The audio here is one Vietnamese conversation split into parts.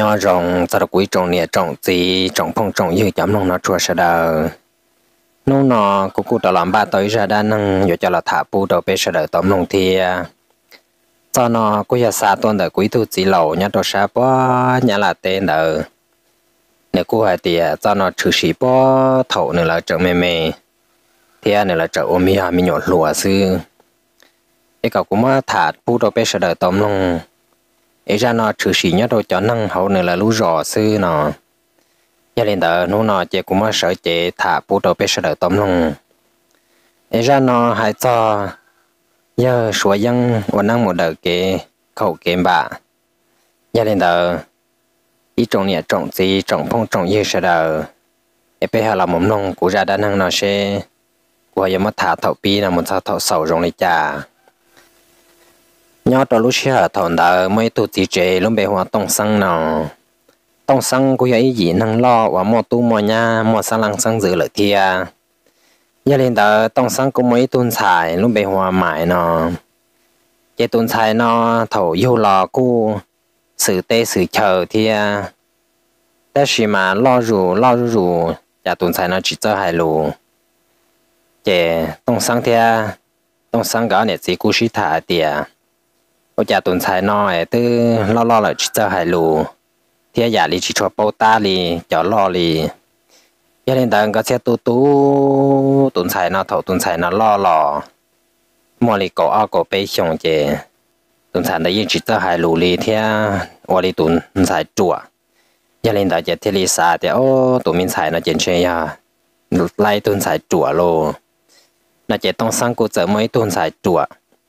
nhỏ rồng ta được quý trồng nè trồng gì trồng phong trồng như chấm lòng nó chua sa đờ nô nọ cũng đã làm ba tới ra đa năng giờ cho là thả bu đầu bé sa đờ tóm lòng thì cho nó cũng giờ xa tuần đờ quý tu chỉ lầu nhá đồ sa bó nhá là tên đờ nếu cô hay thì cho nó trừ sĩ bó thầu nữa là trợ mê mê thì nữa là trợ ôm mi hà mi nhột lùa sư cái cậu cũng mà thả bu đầu bé sa đờ tóm lòng ấy ra nó trừ sĩ nhá đồ cho năng hậu nữa là lú rò sư nó gia đình đó nó chỉ cũng mà sợ chỉ thả bu đầu bé sa đờ tóm lòng ấy ra nó hay cho giờ số dânวันnăng một đời cái khẩu kiếm bạ gia đình đó ý trồng nhẹ trồng gì trồng phong trồng như sa đờ ấy bây giờ là mầm nông của gia đình nó sẽ của giờ mất thả thầu pi là một thầu sầu rồng này chả nhớ đó lúc xưa thằng đó mấy tụi chị trẻ lúc bé hoa tông xăng nào tông xăng của ý gì năng lo và mua tu mua nhà mua sang lăng sang dự lợi thia gia đình đó tông xăng của mấy tuần xài lúc bé hoa mãi nó cái tuần xài nó thầu yêu lò cu sự tê sự chờ thiaแต่是嘛老如呀tuần xài nó chỉ cho hai lù cái tông xăng thia tông xăng cái này chỉ cú sĩ thả tiệt ở nhà tuần xài nói từ lo là chỉ cho hai lù thì nhà li chỉ cho bao ta li cho lo li gia đình đang có xe tuần xài nó thầu tuần xài nó lo mua li cổ ao cổ bê xong chứ tuần xài đấy chỉ cho hai lù li thì ở li tuần xài chùa gia đình đã chỉ thì li xa thì tụi mình xài nó chuyện chơi à lại tuần xài chùa luôn nó chỉ tông sang của chợ mấy tuần xài chùa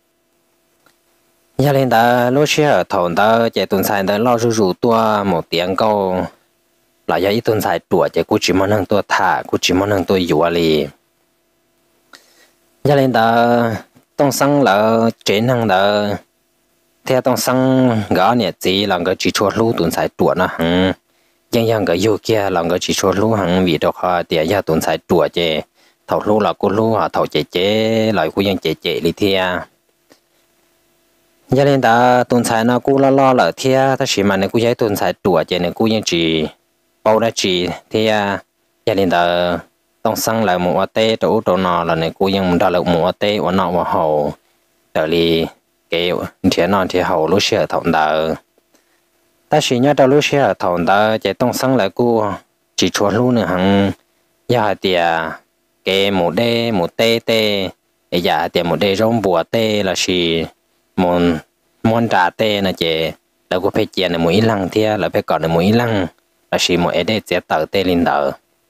gia đình đã lúc xưa thằng đó chạy tuần sai đó lo rủ tua một tiếng câu là giờ ít tuần sai chùa chạy cũng chỉ mong năng tua thả cũng chỉ mong năng tua dùa li gia đình đã tông sang là chế năng đó theo tông sang gõ nhẹ gì là cái chỉ cho lú tuần sai chùa nó hằng yang cái yêu kia là cái chỉ cho lú hằng vì đó họ tiền gia tuần sai chùa chạy thầu lú là cô lú họ thầu chế lại cũng yang chế li theo gia đình ta tuần sai nó cũng lo là thia ta chỉ mà nó cũng dễ tuần sai chùa cho nên cũng như chỉ bao đã chỉ thia gia đình ta tông sang lại một tê chỗ nọ là nó cũngยังđã được một tê ở nọ vào hậu để đi cái chuyện nọ thì hậu lúc xưa thằng ta chỉ nhớ đâu lúc xưa thằng ta chỉ tông sang lại cũng chỉ cho luôn nữa hằng gia thì cái một tê giờ thì một đê rong bùa tê là chỉ món trà tê là chế là có phải chén là mũi lăng thia là phải còn là mũi lăng là chỉ mỗi để chế tờ tê linh tờ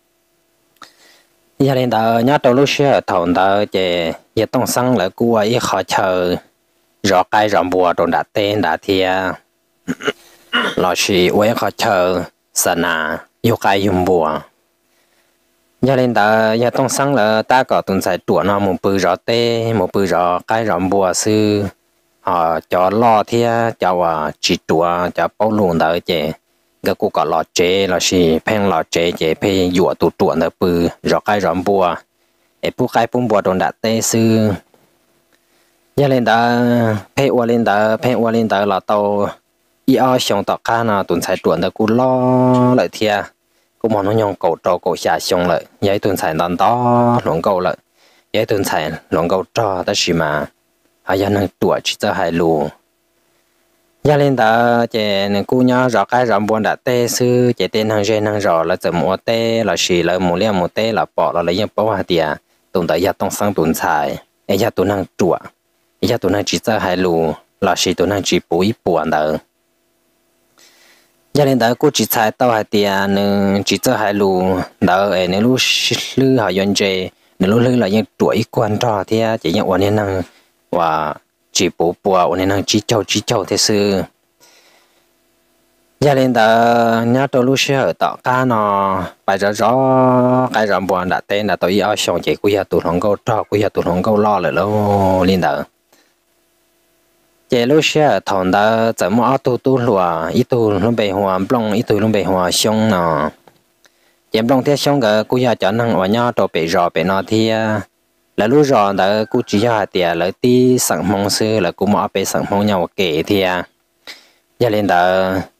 gia đình tờ nhớ đầu lúc xưa thằng tờ chế giờ tông xăng là cua ý khó chờ rõ cái rõ bùa đồ đã tê đã thia là chỉ uế khó chờ sẵn yêu cái dùng bùa gia đình tờ giờ tông xăng là ta có tuần sai chuột nó một bự rõ tê một bự rõ cái rõ bùa sư cho lo thì cho chỉ chùa cho bao luôn đó chứ cái cụ có lo chế là gì phèn lo chế chế phê dụa tụ chuột đó bự rõ cái rõ bùa để bù cái bùn bùa đồn đặt tê sư gia đình đó phê qua lên đó là tàu y ao xong tàu cá nào tuần sai chuột đó cụ lo lại thì cũng mong nó nhong cầu trò cầu xả xong lại giấy tuần sai đòn đó luận cầu lại giấy tuần sai luận cầu trò đó gì mà gia năng tuổi chỉ cho hai lù gia đình ta chỉ cô nhớ rõ cái rõ buồn đã tê sư chỉ tên hàng gen hàng rõ là chấm một tê là xì là một liang một tê là bỏ là lấy những bao hạt tiền tồn tại gia tông sang tồn xài ấy gia tồn hàng tuổi ấy gia tồn hàng chỉ cho hai lù là xì tồn hàng chỉ bùi buồn đó gia đình ta cô chỉ xài tao hạt tiền chỉ cho hai lù đó ấy nếu lúc lư họ dọn dẹp nếu lúc lư là những tuổi quan trò thì chỉ những quan niệm năng và chỉ bố bùa nên năng chỉ châu thế sư gia đình ta nhớ tôi lúc xưa tạo cá nó bài rõ cái rõ buồn đã tên là tôi ở xong chỉ quy tụ hồng câu cho quy tụ hồng câu lo lại lâu liên đó chỉ lúc xưa thằng ta怎么tu lùa ít tu luôn bị hoa blong ít tu luôn bị hoa xong nó chỉ blong thế xong cái quy cho năng ở nhau tôi bị rõ bị nó thì là lúc rồi đã cô chỉ cho tiền là tí sản mong sư là cô mở bé sản mong nhau kể thì gia đình đã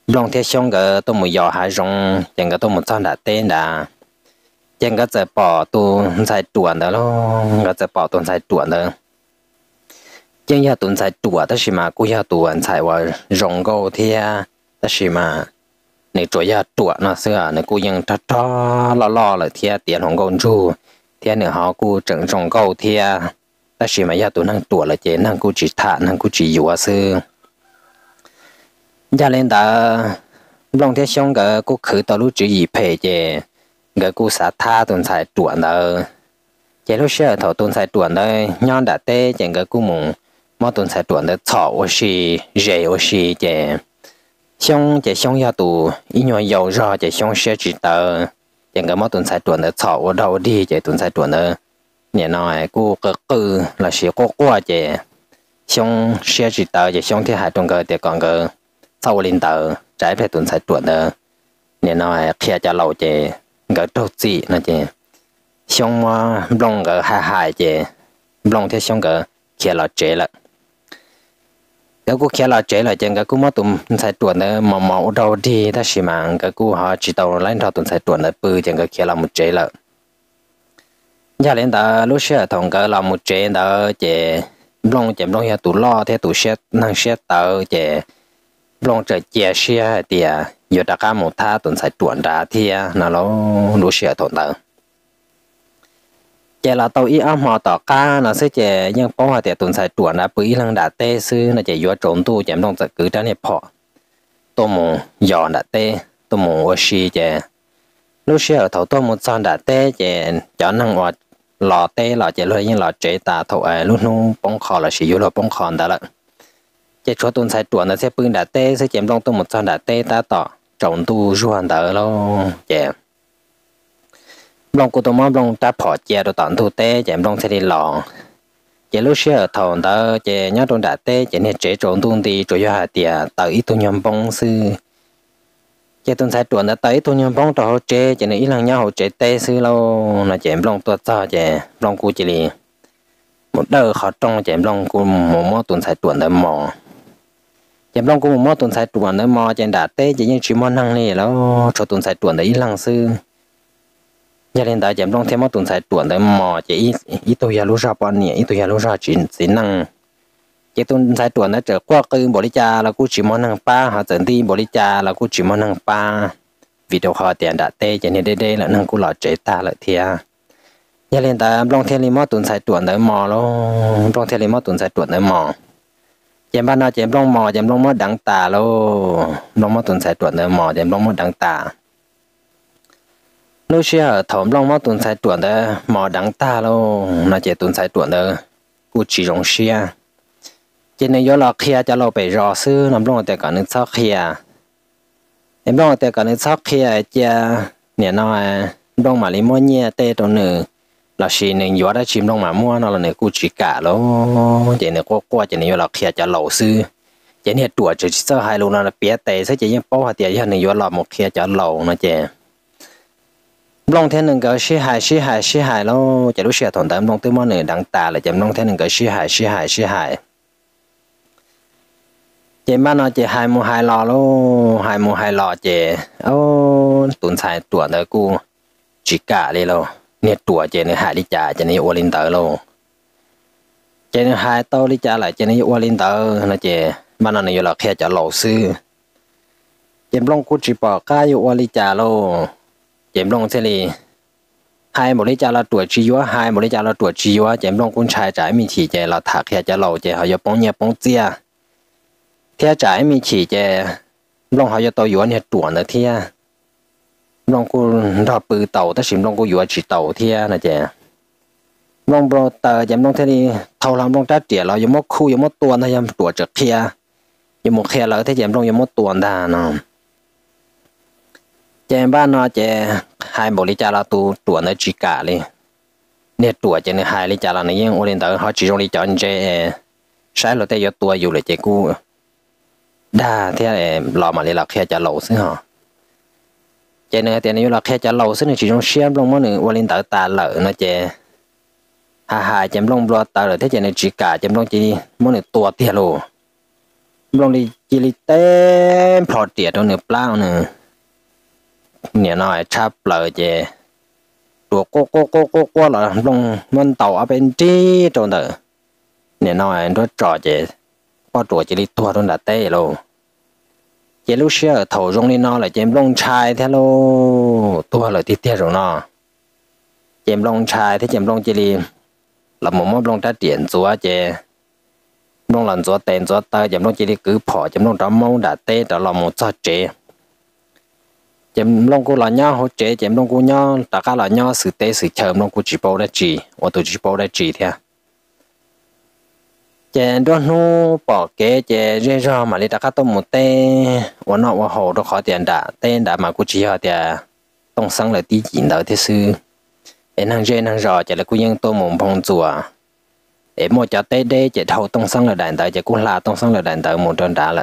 long thế xong cái tôi muốn dò hai rong chẳng cái tôi muốn chọn đã tên đã chẳng cái giờ bỏ tôi sai chuẩn đó lo cái giờ bỏ tôi sai chuẩn đó chẳng ya tôi sai chuẩn đó là mà cũng ya tôi sai vào rong câu thì đó là mà nếu chủ ya chuẩn nó xưa nếu cũngยังlo lại thì tiềnของcông chủ thì nếu họ cũng整rong câu thì đó là mà ya tôi năng chuẩn là chỉ năng cũng chỉ thả năng cũng chỉ yếu xưa gia lên đã long thế xong cái cô khử tao lúc chỉ gì phê chứ cái cô sát tha tuần sai chuẩn đó chứ lúc xưa thầu tuần sai chuẩn đó nhon đã tê chứ cái cô mùng mà tuần sai chuẩn đó chọ ở xí rễ ở xí chứ xong ya tụ ít nhiều dầu ra chứ xong sẽ chỉ tờ chứ cái mà tuần sai chuẩn đó chọ ở đâu đi chứ tuần sai chuẩn đó nhà nói cô cứ là xí cô qua chứ xong sẽ chỉ tờ chứ xong thì hai tuần cái thì còn cái sau linh tờ trái phải tuần sai chuẩn đó nên nói khi cho lâu chứ cái trâu gì nó chứ xong long cái hai chứ long thế xong cái khi là chế là cái cú khi là chế là chứ cái cú mất tuần sai chuẩn đó mà đâu đi ta xí mà cái cú họ chỉ tàu lên thao tuần sai chuẩn đó bự chứ cái khi là một chế là gia lên đó lúc xưa thằng cái là một chế đó chứ long ya tụ lo thế tụ sẽ năng sẽ tàu chứ long trở chia sẻ thì giờ đã có một thà tuần sai chuẩn ra thì nó lúc xưa thằng đó chỉ là tàu ý âm họ tỏ ca nó sẽ chỉ nhưng bao nhiêu tuần sai chuẩn là bữa lần đã tê sư nó chỉ vừa trốn tu chỉ long cứ cho nên bỏ tôi muốn dọn đã tê tôi muốn ở xí chỉ lúc xưa thầu tôi muốn chọn đã tê chỉ cho năng hoạt lò tê lò chỉ luôn như lò chế ta thầu lúc nó bông kho là sử dụng là bông kho đó là chỉ cho tuần sai chuẩn nó sẽ bưng đã tê sẽ chỉ long tôi muốn chọn đã tê ta tỏ trốn tu ruộng đó lo chỉ long cô tôi muốn long ta bỏ chè rồi tận thu tê chỉ long sẽ đi lò chỉ lúc xưa thầu đó chỉ nhớ trong đã tê chỉ nên chế trốn tu đi rồi cho hạt tiền tới tu nhom bông sư chỉ tuần sai chuẩn là tới tu nhom bông rồi chế chỉ nên ít lần nhau chế tê sư lâu là chỉ long tôi cho chỉ long cô chỉ li một đợt khó trong chỉ long cô một tuần sai chuẩn là mò chỉ long cô một tuần sai chuẩn là mò chỉ đã tê chỉ những chỉ mò năng nàyแล้วcho tuần sai chuẩn là ít lần sư gia đình đại giảm long thêm một tuần sai chuẩn tới mò chỉ ít tôi giờ lúc ra bao nhiêu ít tôi giờ lúc ra chỉ năng chỉ tuần sai chuẩn nó trở qua cái bồ lý cha là cũng chỉ món năng pa họ dẫn đi bồ lý cha là cũng chỉ món năng pa vì đâu họ tiền đã tê cho nên đây là năng cũng là chế ta lại thia gia đình đại long thêm một tuần sai chuẩn tới mò luôn long thêm một tuần sai chuẩn tới mò giảm ban nào giảm long mò giảm long mất đắng tà luôn long một tuần sai chuẩn tới mò giảm long mất đắng tà lúc xưa thầm long mất tuần sai chuẩn đó mò đắng ta luôn nó chỉ tuần sai chuẩn đóกูchỉ rong xia cho nên do là kia choเราไปรอซื้อน้ำร้อนแต่ก่อนนึกซักkiaน้ำร้อนแต่ก่อนนึกซักkiaจะเนี่ยน้อยร้องมาลิมอนเนี่ยเตะตัวหนึ่งเราชีหนึ่งอยู่ได้ชิมร้องมามั่วเราเนี่ยกูchỉ cảแล้วจะเนี่ยก็กลัวจะเนี่ยเราkiaจะเราซื้อจะเนี่ยตัวจะซื้อให้ลูกเราเปียเตะซะจะยังป้อหัดเดียวอย่างหนึ่งอยู่เราหมดkiaจะเรานะเจ้long thế nên cái xí hại lo chỉ lúc xưa thằng tao long tới món này đắng tà là chấm long thế nên cái xí hại chỉ mà nó chỉ hai mùa hai lò lo hai mùa hai lò chỉ tuần sai tuần đó cô chỉ cả đi lo nè tuần chỉ này hai đi trả chỉ này ô linh tờ lo chỉ này hai tao đi trả lại chỉ này ô linh tờ nó chỉ mà nó này là khe trả lẩu sư chấm long cô chỉ bỏ cái ô linh trả lo chém long thế này hai một lý cha là tuổi chi quá hai một lý cha là tuổi chi quá chém long cũng trái trái mi chỉ chạy là thạc hệ chạy lầu chạy họ có bóng nhẹ bóng chia theo trái mi chỉ chạy long họ có tàu yuan hệ chuẩn là theo long cũng đọc bự tàu ta xỉm long cũng yuan chỉ tàu theo là chạy long bro tờ chém long thế này thâu làm long trái trẻ là có một khu có một tuần hay tuổi trực theo có một khe là thế chém long có một tuần ta nó chém ban nó chém hai bộ lý cha là tu tuổi nó chỉ cả đi nè tuổi chém hai lý cha là nó yên ổn định tới họ chỉ trong lý chọn chém sai rồi tới giờ tuổi dù là chém cũ đa thế là lò mà lý là khe cha lẩu xí hả chém này tiền này là khe cha lẩu xí này chỉ trong xem long món này ổn định tới ta lợ nó chém hai chém long blo ta rồi thế chém này chỉ cả chém long chỉ món này tuổi tiền luôn long đi chỉ li tên phò tiệt đâu nửa plau nè nè nói chắp lời về đùa cô là long mân tàu ở bên trí trong đó nè nói nó trò về qua đùa chỉ li tua trong đã tê luôn chỉ lúc xưa thầu rong đi nó là chém long trai thế lô tua là tiếp theo rồi nó chém long trai thế chém long chỉ li là một món long trả tiền chúa chè long lần chúa tiền chúa tơ chém long chỉ li cứ phò chém long đó mong đã tê đó là một cho chè chém long cô là nhau hỗ trợ chém long cô nhau tất cả là nhau sự tê sự chờ long cô chỉ bảoได้chỉ我都只bảoได้chỉ thế chè đó nó bỏ kế chè rơi ra mà đi tất cả tôm một tê我那我好都khó tiền đã tên đã mà cô chỉ họ tiền tông sáng là tí chín đó thế sư em năng rơi năng rõ chè là cô nhân tôm mồm phong chùa em mua cho tê đê chè thâu tông sáng là đàn tới chè cô là tông sáng là đàn tới một trận đã lận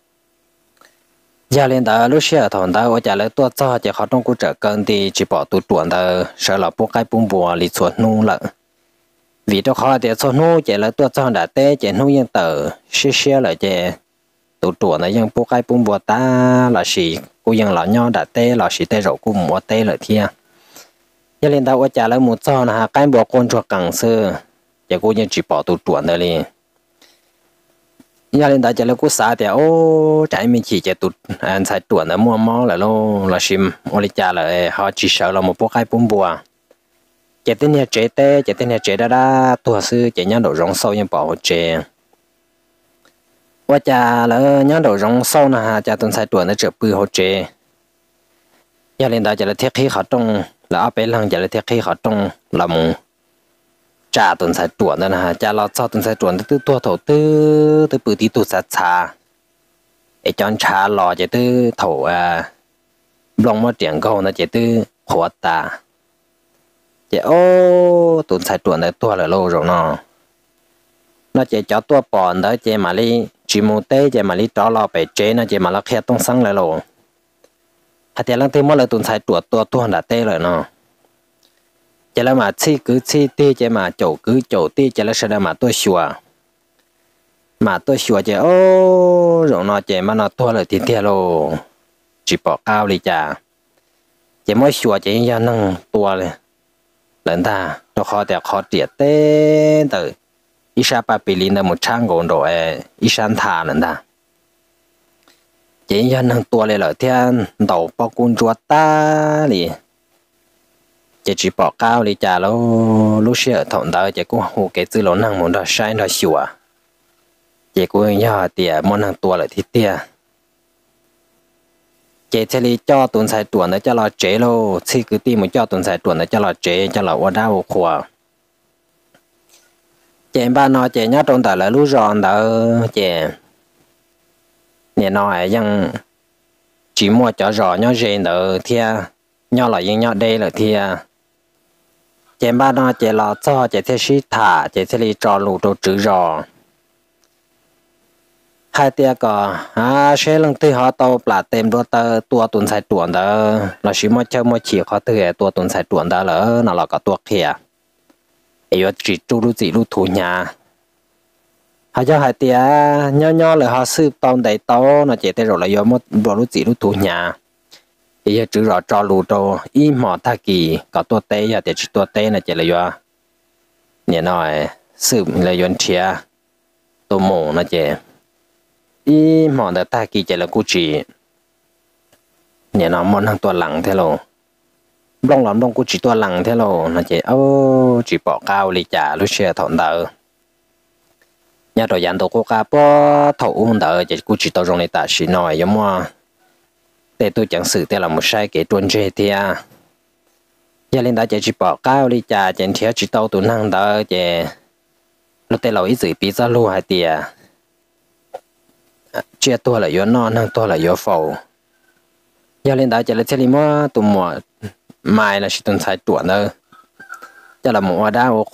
gia liên đó lúc xưa thằng đó 我家来多早就好中国这跟的只保都转的少了不该不播里做弄了 vì đó khó để cho nó chỉ là tôi cho đã té chỉ nó yên tờ xí là chỉ tụ tụ nó yên bố cái bún bò ta là gì cô yên là nhau đã té là gì té rồi cô mua té là thia cho nên tao trả lời một cho là cái bò con cho càng sơ chỉ cô yên chỉ bỏ tụ tụ đó đi cho nên tao trả lời cô xã thì ô trái mình chỉ tụ anh sai tụ nó mua máu là lo là sim ô đi trả lời họ chỉ sợ là một bố cái bún bò chỉ tên nhà chế tê chỉ tên nhà chế đã tua sư chỉ nhớ đồ rong sâu như bảo chế và cha là nhớ đồ rong sâu nè cha tuần sai tuần nó trở bự hỗ chế nhà lên đó chỉ là thiết khí họ trong là ở bên lăng chỉ là thiết khí họ trong là một cha tuần sai tuần đó nè cha lo sau tuần sai tuần từ tua thổ từ bự tí tu sát xa để chọn cha lo chỉ từ thổ lòng mất tiền câu nó chỉ từ hoạt ta chỉ ô tuần sai tuần này tua là lâu rồi nó chỉ cho tua bòn đó chỉ mà đi chỉ một té chỉ mà đi cho lo về chế nó chỉ mà nó khé tung sáng lại rồi hạt tiền lăng thêm mỗi lần tuần sai tua đã té rồi chỉ là mà chi tê chỉ mà chỗ tê chỉ là sẽ mà tôi xùa chỉ ô rồi nó chỉ mà nó tua là tiền tiền rồi chỉ bỏ cao đi chả chỉ mỗi xùa chỉ cho năng tuaเลยlần ta nó khó tiệt tên từ Isapapilin là một trang gồm rồi Isantha lần ta chỉ nhân năng tua lên ở thiên đầu bao cung chuột ta đi chỉ bỏ cao đi chả lúc xưa thằng đó chỉ cũng hồ cái tư lỗ năng muốn đó sai nó xùa chỉ cũng nhớ tiệt muốn năng tua lại thì tiệt chỉ thế li cho tuần sai tuần đó cho là chế lô khi cứ tìm một cho tuần sai tuần đó cho là chế cho là ở đâu khoa chế ba nói chế nhớ trong tại là lú giòn đó chế nhà nói rằng chỉ mua cho giò nhớ rèn đó thia nhớ là những nhớ đây là thia chế ba nói chế là cho chế thế sĩ thả chế thế li cho lú đồ chữ giò hai tia có sẽ lần thứ họ tàu là tem đua tờ tua tuần sai tuần đó là chỉ mua chơi mua chỉ họ từ tua tuần sai tuần đó là nó là có tua kia ấy chỉ chú lưu chỉ lưu thủ nhà họ cho hai tia nhỏ là họ sư tông đầy tàu nó chỉ tới rồi là do một bộ lưu chỉ lưu thủ nhà ấy chỉ rõ cho lưu đồ im mỏ ta kỳ có tua tê ya để chỉ tua tê là chỉ là do nhẹ nói sư là do chia tô mồ nó chỉ ý mòn đã ta kỳ chỉ là cú chỉ nhà nó mòn hàng tua lẳng thế lo đông lắm đông cú chỉ tua lẳng thế lo nó chỉ chỉ bỏ cao lì trả lúc xe thọn đỡ nhà đồ dàn đồ cô cá bỏ thầu hôn đỡ chỉ cú chỉ tao trong này ta chỉ nói giống mà để tôi chẳng xử thế là một sai cái tuần chơi thì gia đình đã chỉ bỏ cao lì trả chỉ theo chỉ tao tụi năng đỡ chỉ lúc đây là ý gì bị ra luôn hay tiệt chia tua là yếu non năng tua là yếu phổ giờ lên đó chỉ là thế li mua tụi mùa mai là chỉ tuần sai tuần thôi cho là mùa đào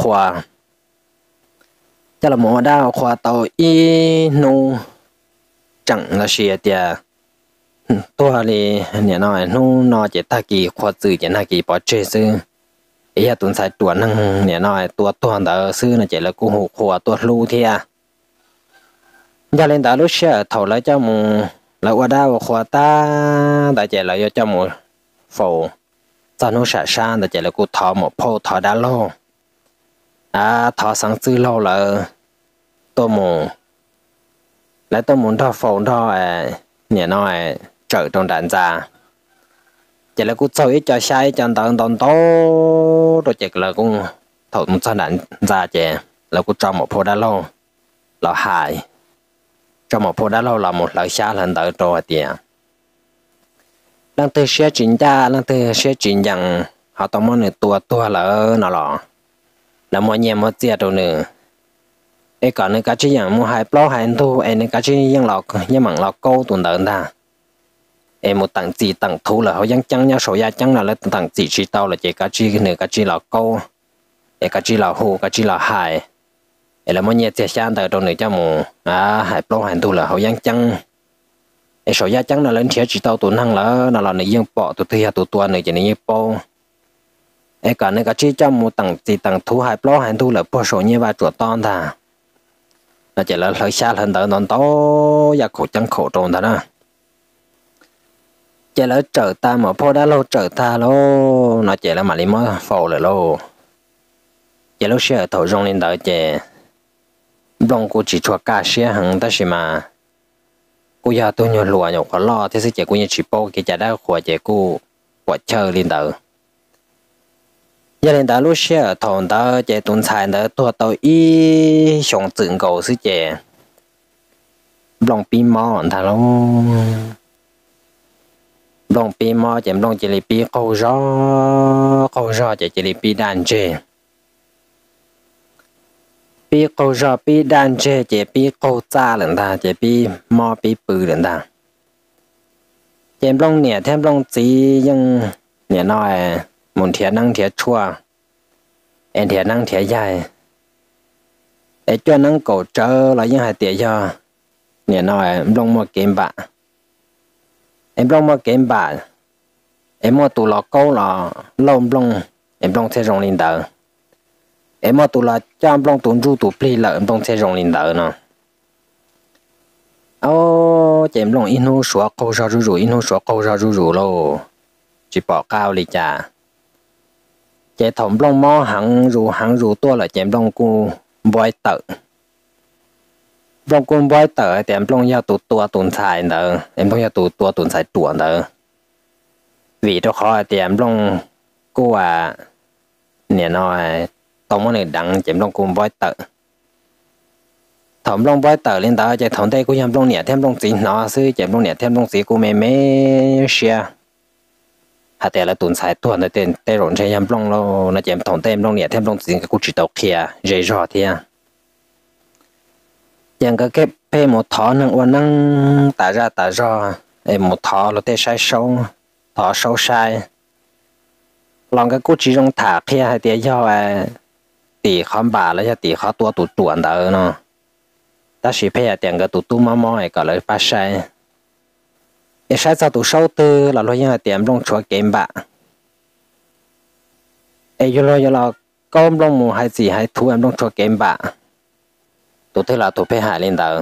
khoa tàu y nu chẳng là gì tiệt tua li nhà nói nu nó chỉ ta kỳ khoa chữ chỉ na kỳ bỏ chơi sư ý là tuần sai tuần năng nhà nói tua đó sư là chỉ là cô hồ khoa tua lu thia giờ lên đó lúc xưa thầu lại cho mù là qua đào khoa ta đại chạy lại cho mù phổ cho nó sạch sang đại chạy là cụ thọ một phô thọ đá lô thọ sáng tư lâu là tôi mù lại tôi muốn thọ phổ thọ nhẹ nói trở trong đàn già chạy là cụ chơi ít cho sai cho tận tận tố rồi chạy là cũng thọ một cho đàn già chạy là cụ cho một phô đá lô là hại trong một phút đã lâu là một lời xa lần tới rồi tiền lần từ sẽ chính ra lần từ sẽ chính rằng họ tao muốn được tua là nó là mọi nhà mọi chia đồ nữa ấy còn nữa cái chuyện rằng mua hai plo hai thu ấy nữa cái chuyện rằng lọ nhưng mà lọ câu tuần tới ta ấy một tầng gì tầng thu là họ vẫn chẳng nhau số gia chẳng là tầng gì chỉ tao là chỉ cái chuyện nữa cái chuyện lọ câu ấy cái chuyện lọ hồ cái chuyện lọ hài là mọi nhà chia sang tới trong này cho mù hai plo hai thu là họ vẫn chẳng số gia chẳng là lên chia chỉ tao tuần hàng là nó là này dân bỏ tụi thia tụi tuần này chỉ này po ấy cả này cái chỉ cho một tầng gì tầng thu hai plo hai thu là po số như vậy chuột to ta nó chỉ là hơi xa hơn tới non to và khổ chẳng khổ trồn ta đó chỉ là trở ta mà po đã lâu trở ta lô nó chỉ là mà đi mới phổ lại lô chỉ lúc xưa thổi rong lên tới chỉ rong cô chỉ cho cá xe hàng ta mà cô giờ tôi nhớ lùa nhổ có lo thế sẽ cô như chỉ po cái chả đã khỏe chỉ cô khỏe chơi lên tới giờ lên tới lúc xưa thổi tới chỉ tuần sai tới tua tôi ý sống tự cầu sự chỉ rong pin mò thằng nó rong pin mò chỉ rong chỉ là pin câu gió chỉ là pin đàn chơi pi câu gió pi đàn chơi chỉ pi câu cha lần ta chỉ pi mò pi bự lần ta chỉ long nhẹ thêm long chỉ nhưng nhẹ nói muốn thiệt năng thiệt chua em thiệt năng thiệt dài để cho năng cổ trơ là những hai tiệt cho nhẹ nói long một kiếm bạc em long một kiếm bạc em mua tủ lọ câu là lông long em long sẽ rong lên đầu em mà tụi là chăm long tuần ru tụi plei là em đông xe rong lên đỡ nè, chém long in hô xóa câu ra ru in hô xóa câu ra ru lô, chỉ bỏ cao đi chả, chém thòng long mò hàng ru tua là chém long cu bói tự, long cu bói tự thì em long giao tụt tua tuần xài nè, em long giao tụt tua tuần xài tuần nè, vì đó khó thì em long cu nè nói tông cái này đặng chém long cùng bói tự thẩm long bói tự lên đó chạy thẩm đây của em long nhẹ thêm long gì nó sư chém long nhẹ thêm long gì của mẹ xia hạt là tuần sai tuần là tiền tê rộn chơi em long lo nó chém thẩm tem long nhẹ thêm long gì của chỉ tàu kia dễ rõ thia chẳng có cái pe một thọ năng quan năng tả ra em một thọ là tê sai sâu thọ sâu sai lòng cái của chỉ trong thả kia hay tiền do tỷ khám bà là cho tỷ khó tua tụt tuần đó nó ta chỉ phải tiền cái tụt tu mò ấy gọi là phát sai cái sai sao tụt sâu tư là lo như là tiền trong chúa kiếm bạc ấy giờ là có trong mùa hay gì hay thu em trong chúa kiếm bạc tụt thế là tụt phải hại lên đó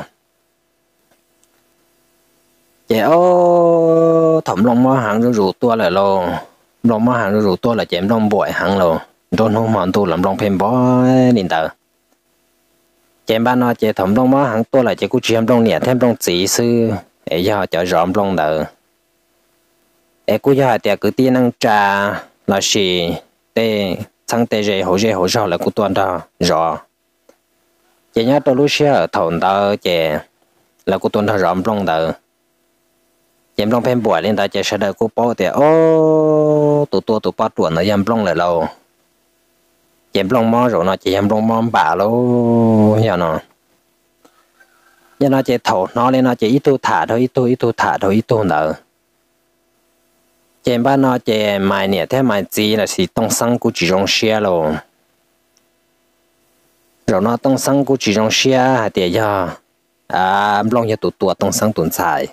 chị thẩm long mò hàng rủ tua lại lo long mò hàng rủ tua là chém long bội hàng lo đồn hôm mòn tu làm long phèm bó liền tờ chém ban nó chế thẩm long mó hàng tua là chế cú chiêm long nhẹ thêm long chỉ sư để cho cho rõm long tờ để cú cho tiệt cứ tiên năng trà là gì tê sang tê dễ hồ rau là cú tuần đó rõ chế nhớ tôi lúc xưa thổn tờ chế là cú tuần đó rõm long tờ chém long phèm bội lên tờ chế sẽ đợi cú bó tiệt tụ bó tuần nó yếm long lại lâu chém long mò rồi nó chỉ chém long mò bả lô giờ nó chỉ thầu nó lên nó chỉ ít tu thả thôi ít tu nữa chém ba nó chỉ mài nè thế mài gì là chỉ tông sang của chỉ trong xe rồi nó tông sang của chỉ trong xe hay để cho long giờ tụ tông sang tuần xài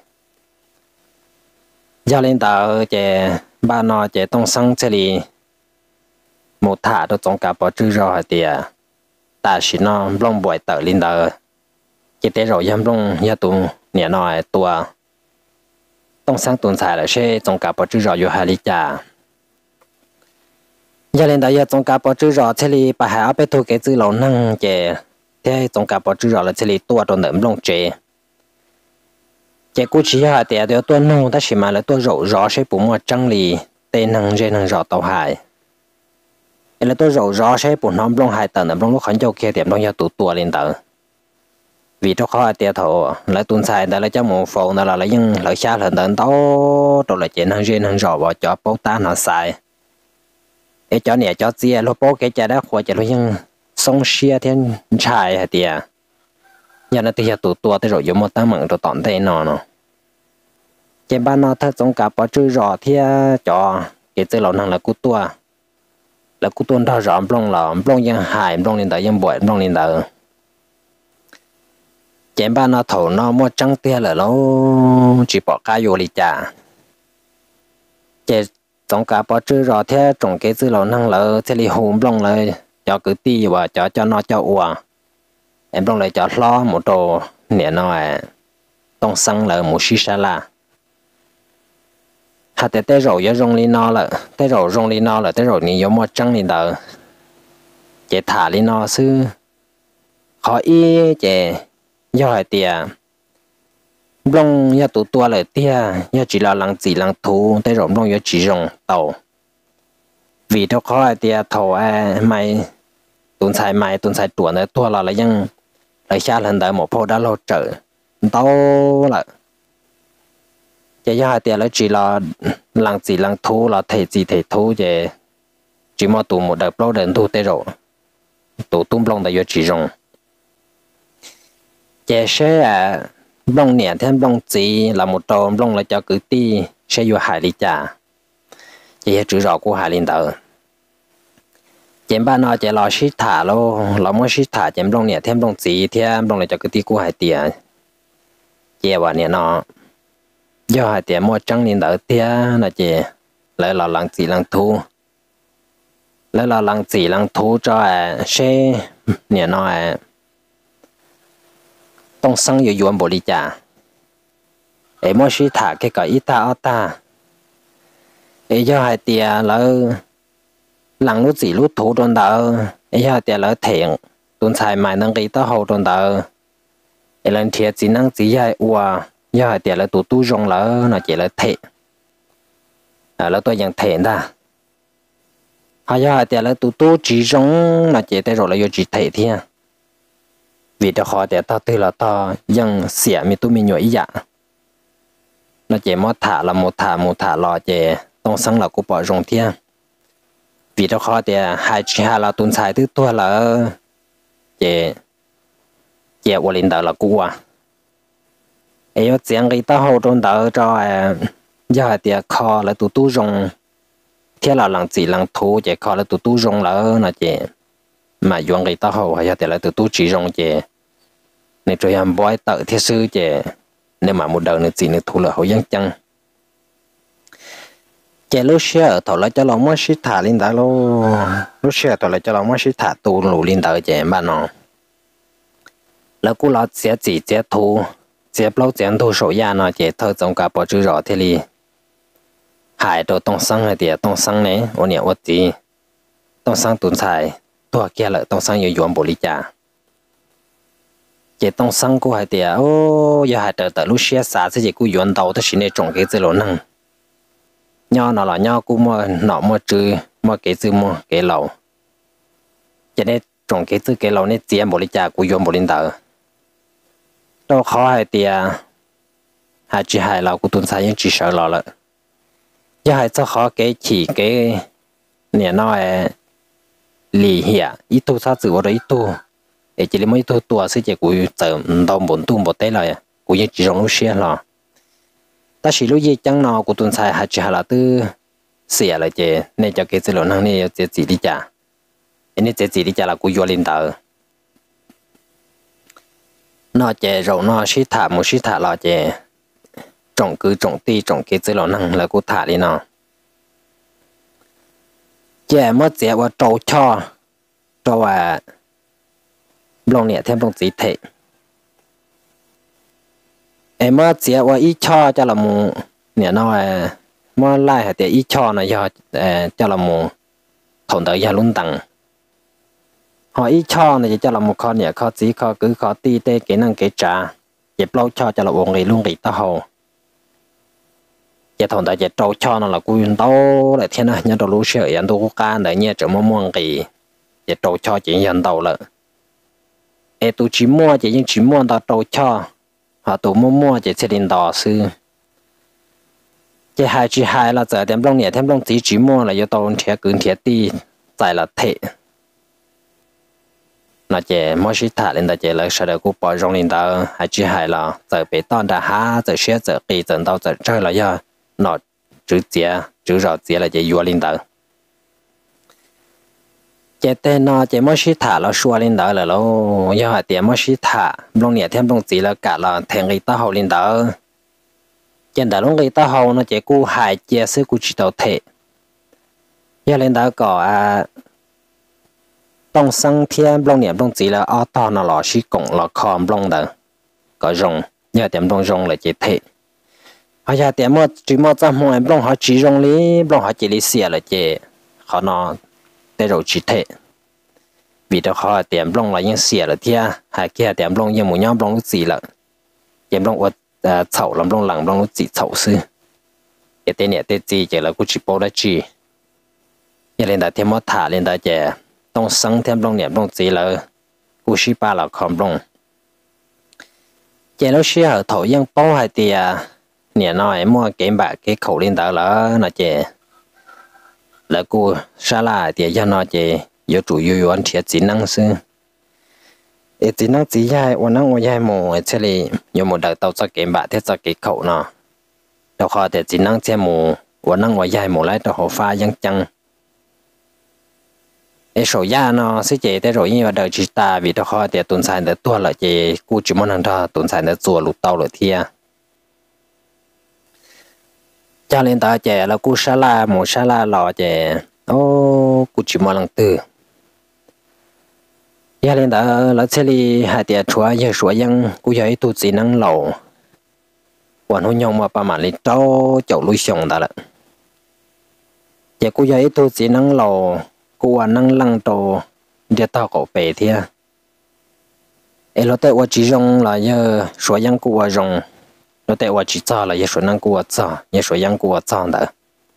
giờ lên tàu chỉ ba nó chỉ tông sang这里một thả đó trong cả bao chữ rồi thì ta chỉ nó long bội tự lên đó chỉ để rồi yếm long ya tụ nè nói tua tông sang tuần sai là sẽ trong cả bộ chữ rõ yêu hai lý cha giờ lên đây trong cả bộ chữ rõ thế li bà hạ bé thu cái chữ lâu năng chế thế trong cả bộ chữ rõ là thế li tua trong nệm long chế chế cú chỉ hạ tiệt điều tuần nông ta chỉ mà là tua rổ rõ sẽ bù mua trăng lì tên năng trên năng rõ tàu hải là tua rổ rõ sẽ bù nóm long hải tận nệm long lúc khẩn châu kia tiệm long ya tụ tua lên tờ vì cho khó tiệt thổ lại tuần sai đó là cho một phần đó là những lợi xa hơn tận đó rồi là chế năng trên năng rõ vào cho bố ta nó sai để cho nè cho chia lúc bố cái cha đã khoa cho nó những sông xia thiên trai hay tiệt giờ nó thì tụ tua tới rồi dùng một tấm mảng rồi tọn thế nó trên ban nó thật giống cả bao chữ rõ thì cho cái chữ lâu năng là cú tua đó rõ plong là plong yang hài plong lên tới yang bội plong lên tới trên ban nó thầu nó mua trắng tia là nó chỉ bỏ cái vô đi trả trên giống cả bao chữ rõ thì trong cái chữ lâu năng là thế li hùng plong là cho cứ ti và cho nó cho ua em plong lại cho lo một đồ nè nó tông xăng là một xí xa la hạt tế rồi giờ rong li nó là tế rồi rong li nó là tế rồi ni giống một trăng lên đầu chế thả li nó sư khó ý chế do hai tia rong ya tụ tua lại tia ya chỉ là lăng chỉ lăng thú tế rồi rong ya chỉ rong tàu vì đó khó hai tia thầu mày tuần sai tuần này tua làยังlại xa lần tới một phố đã lâu trở tao là chỉ hai tia là chỉ là lăng chỉ lăng thú là thể thú về chỉ mà tụ một đợt lâu đến thu tế rồi tụ tung long tại chỉ rong chỉ sẽ long nè thêm long chỉ là một trò long là cho cứ ti sẽ vô hải lý trả chỉ chữ rõ của hải linh tử chém ba nó chỉ lo xí thả lo lo mua xí thả chém long nè thêm long chỉ thêm long là cho cứ ti của hải tiền chỉ vào nè nó do hai tiền mua trắng lên đỡ tia là chị lại là lăng chỉ lăng thú cho xe nè nó tông xăng yêu yuan bồ đi trả ấy mua xí thả cái ít ta ấy do hai tiền là lăng lúc chỉ lúc thú trong đỡ ấy do hai tiền là thiện tuần xài mày năng cái tao hậu trong đỡ ấy lần thiệt chỉ năng chỉ hai ua do hai tiền là tụ tu rong là nó chỉ là thể là tôi nhận thể ta do hai tiền là tụ tu chỉ rong là chỉ tới rồi là do chỉ thể thì vì đó họ để tao tư là taoยังเสียมีตู้มีหน่วยอีกnó chỉ một thả lò chỉ tông sáng là của bỏ rong thiên vì đó họ để hai là tuần sai thứ tôi là chỉ ở lên đó là cua ấy ở tiếng cái tao hậu trong đó cho giờ thì kho là tụ tu rong thế là lăng chỉ lăng thú chỉ kho là tụ tu rong là nó chỉ mà dùng cái tao hậu hay là tụ tu chỉ rong chỉ nên cho em bói tự thiết sư chỉ nếu mà một đời nữa chỉ nữa thú là hậu dân chân chỉ lúc xưa thầu lại cho lòng mất sĩ thả lên đó lúc xưa thầu lại cho lòng mất sĩ thả tu lù lên đó chỉ mà nóแล้วกูเราเสียจีเสียทูเสียเปล่าเสียทูโสยาเนาะเจเธอจงกับปอจือรอเทลีหายตัวต้องสั่งให้เดียต้องสั่งเนี่ยวันนี้วันจีต้องสั่งตุนชายตัวแก่เลยต้องสั่งอยู่ยวนบริจาเจต้องสั่งกูให้เดียโอ้ยหายแต่ลูกเสียสาสิเจกูยวนเตาแต่สิเนี่ยจงเกจิโลนั่งย่อเนาะย่อกูมัวเนาะมัวจือมัวเกจิมัวเกเหลาจะได้จงเกจิเกเหลาเนี่ยเจียบริจากูยวนบริจาđâu khó hay thì hai chỉ hai là của tuần sai những chỉ sợ lo lợ giờ hai cho khó cái chỉ cái nè nó lì hiệp ít tu sao chịu rồi ít tu để chỉ là mấy tu tua sẽ chỉ của chờ đầu bốn tu một tế lại của những chỉ trong lúc xưa là ta chỉ lúc gì chẳng nào của tuần sai hai chỉ hai là tư xỉa lại chỉ nên cho cái sự lo năng này chỉ đi trả nên chỉ đi trả là của vua linh đạo nó chè rồi nó xí thả một xí thả lò chè trồng cứ trồng ti trồng cái gì nó năng là cô thả đi nó chè mất chè vào trâu cho long nhẹ thêm long chỉ thể em mà chỉ qua ít cho là mù nè nó mà lại hay thì ít cho nó cho là mù thằng tới giờ luôn tăng họ ít cho này cho là một con nhẹ khó chỉ khó cứ khó ti tê cái năng cái trả dẹp lâu cho là uống đi luôn đi tao hồ giờ thằng tới giờ trâu cho nó là quyên tao lại thiên này nhân đồ lúa sợi nhân đồ cá để nhẹ trở mua cái giờ trâu cho chỉ nhân đầu là em tu chỉ mua chỉ những chỉ mua tao trâu cho họ tu mua chỉ sẽ đến đỏ sư chỉ hai là giờ đem lông nhẹ thêm lông chỉ mua là yêu tao thiệt cứng thiệt đi tại là thế nó chỉ mỗi khi thả lên đó chỉ là sau đó cũng bỏ rong lên đó hay chỉ hai là giờ bị tao đã há giờ xe giờ kỳ giờ tao giờ chơi là do nó chữ chia chữ rõ chia là chỉ vua lên đó chỉ tên nó chỉ mỗi khi thả là xua lên đó là lâu do hai tiền mỗi khi thả lông nhẹ thêm lông chỉ là cả là thành cái tao hậu lên đó trên đó lông cái tao hậu nó chỉ cú hai chia sức cú chỉ tao thể do lên đó có đông sang thiên long niệm long chỉ là ở to nó là sĩ cộng là khom long đó có rong nhờ điểm long rong là chỉ thế bây giờ điểm mà chỉ mà trong mỗi long họ chỉ rong lý long họ chỉ lý xia là chỉ họ nó để rồi chỉ thế vì đó họ điểm long là những xia là thia hay kia điểm long những một nhóm long chỉ là điểm long ở chậu làm long lằng long chỉ chậu sư cái tên này tên gì chỉ là cũng chỉ bao đó chỉ giờ lên đó thêm một thả lên đó chỉ đông sang thêm long niệm long chỉ là cú sĩ ba là khom long chỉ lúc xưa ở thổ yên bao hay thì nè nói mua cái bạc cái khẩu lên đó là chỉ là cú sa la thì cho nó chỉ有主要完全只能是只能只係我能我係冇這裡有冇得到咗cái bạcที่咗cái khẩu nó đâu họ thì chỉ năng chỉ冇我能我係冇來到好花樣จังsố ya nó sẽ chế tới rồi nhưng mà đời chỉ ta vì đó họ để tuần sản để tua lại chế cú chỉ muốn thằng tuần sản để chùa lụt tàu rồi thia cho nên ta chế là cú sa la lò chế ô cú chỉ muốn làm từ ya lên ta là sẽ đi hai tiệt chúa ya chúa yang cú ya tu chỉ năng lầu quan hôn nhung mà ba mà lên trâu chậu lui sòng ta là chế cú ya tu chỉ năng lầu cú năng lăng đồ để tao có bể thia em lo tại chỉ rong là giờ số yang cú rong lo tại chỉ cho là giờ số năng cú cho giờ số yang cú cho đó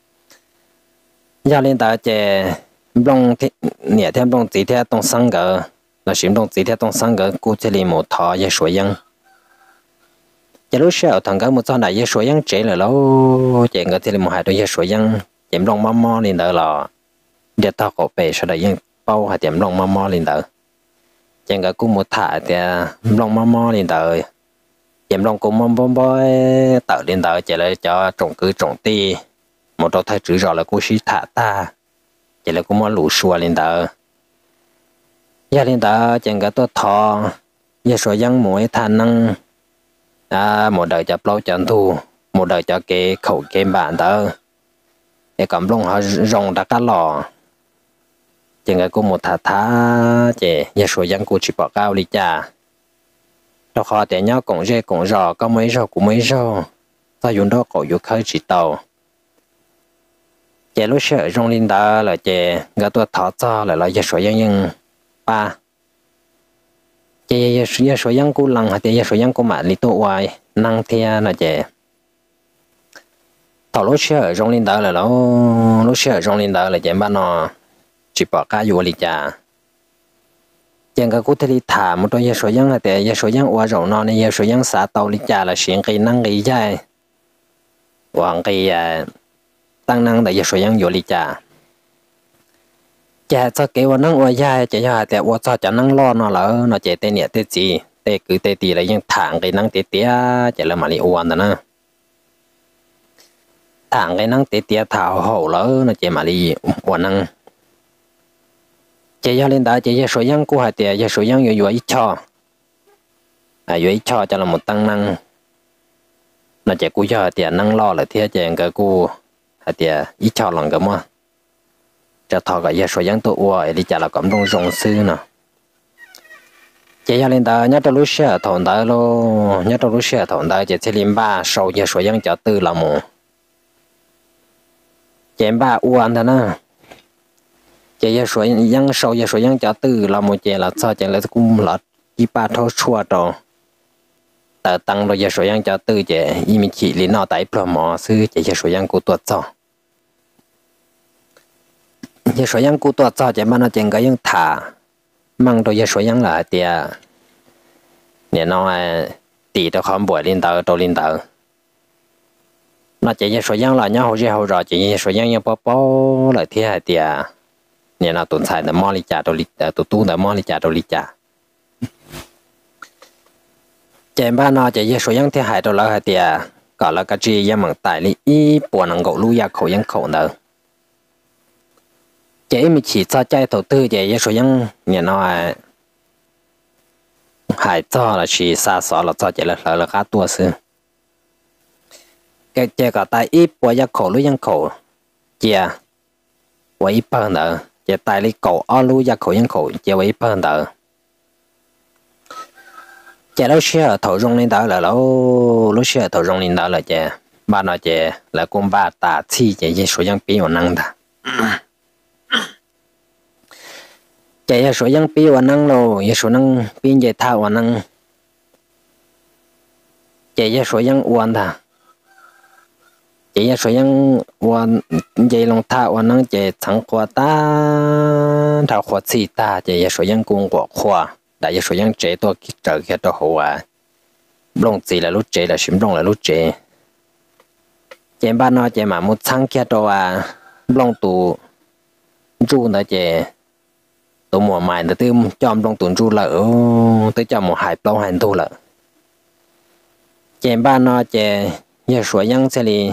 giờ lên ta chế long nhẹ thêm long chỉ theo tông sang cái là sử dụng chỉ theo tông sang cái cú chỉ là một thọ giờ số yang giờ lúc sau thằng cái một cho đại giờ số yang chế là lâu chế cái thì là một hai đôi giờ số yang chế long mò lên đó là để tao có bể sau đó những bao hạt điểm long mò lên đó chẳng cái cũng một thả thì long mò lên đó điểm long cũng mò tạo lên đó chỉ là cho trồng cứ trồng ti một đầu thay chữ rõ là cũng sĩ thả ta chỉ là cũng mò lũ xua lên đó giờ lên đó chẳng cái tôi thọ giờ số dân mỗi thằng năng một đời cho lâu cho thu một đời cho cái khẩu cái bản đó để cầm long họ rong đã cá lò chẳng cái cũng một thả chế giờ số dân cũng chỉ bỏ cao đi cha đó họ để nhau cũng dễ cũng rõ có mấy rõ cũng mấy rõ ta dùng đó có dùng khơi chỉ tàu chế lúc sợ trong linh đó là chế cái tôi thọ cho là giờ số dân ba chế giờ số dân cũng lằng hay giờ số dân cũng mà lý tổ hoài năng thea là chế thọ lúc sợ trong linh đó là lúc sợ trong linh đó là chế ban nó chỉ bỏ cá vô đi cha chẳng có thể đi thả một đôi số dân là để số dân qua rộng nó nên số dân xả tàu đi cha là chuyện cái năng cái dài hoặc cái tăng năng để số dân vô đi cha cha cho cái quan năng qua dài chỉ cho để qua cho năng lo nó là nó chỉ tên nhẹ tên gì tên cứ tên gì là những thẳng cái năng tên tía chỉ là mà đi uốn đó nè thẳng cái năng tên tía thảo hậu lỡ nó chỉ mà đi uốn năng chế cho lên đó chế cho số dân của hai tiệt cho số dân nhiều ít cho ít cho là một tăng năng nó chế của cho hai tiệt năng lo là thế chế cái của hai tiệt ít cho lần cái mà cho thọ cái số dân tụ uo đi trả là cầm đông rong sư nè chỉ cho lên đó nhớ trong lúc xưa thằng đó lo nhớ trong lúc xưa thằng đó chỉ lên ba sau giờ số dân cho tư là một chỉ ba uan thôi nè chỉ giờ số dân sau giờ số dân cho tư là một chỉ là sao chỉ là cũng là chỉ ba thâu chua rồiแต่ตั้งเราจะช่วยยังจะตื้อเจอีมีขีลินเอาไต่พลหมอซื้อจะช่วยยังกูตัวจ่อจะช่วยยังกูตัวจ่อจะมันเอาเจงก็ยังถ่ามั่งเราจะช่วยยังหลายเดียเนี่ยน้อยตีตัวคอมบวยลินเตอร์ตัวลินเตอร์น่าจะช่วยยังหลายเนี่ยเขาจะเขารอจะช่วยยังป๊อปเลยที่หายเดียเนี่ยเราตุนใส่แต่มอลิจ่าตัวลิตัวตู้แต่มอลิจ่าตัวลิจ่าเจมบ้านนอจะเยอะยังที่หายตัวแล้วเดียก่อนแล้วก็จียังมั่งตายลิอีปวดนังกลุยาเขายังเขาเนอเจมีขีดใจใจตัวตื้อเจเยอะยังเนี่ยน้อยหายจ่อละชีซาสอละจ่อเจละละค่าตัวซื้อเจก็ตายอีปวดยาเขาลุยังเขาเจียไว้เพิ่นเนอเจตายลิเขาอ้อลุยาเขายังเขาเจไว้เพิ่นเนอchè lâu xưa thầu rong lên đó là lâu xưa thầu rong lên đó là chè ba nói chè là con ba ta chi chè chè số dân pi vào năng ta chè số dân pi vào năng lo chè số năng pi chè thao vào năng chè số dân uan ta chè số dân uan chè long thao vào năng chè thằng qua ta thao qua chi ta chè số dân cung qua khoa đại gia số dân trẻ tôi trở kia tôi hậu à lông gì là lúc trẻ là xím lông là lúc trẻ trẻ ba nói trẻ mà một tháng kia tôi à lông tụ ru nữa trẻ tụ mùa mài nữa tư chom lông tụ ru là tới cho một hai lông hành tu là trẻ ba nói trẻ nhà số dân sẽ đi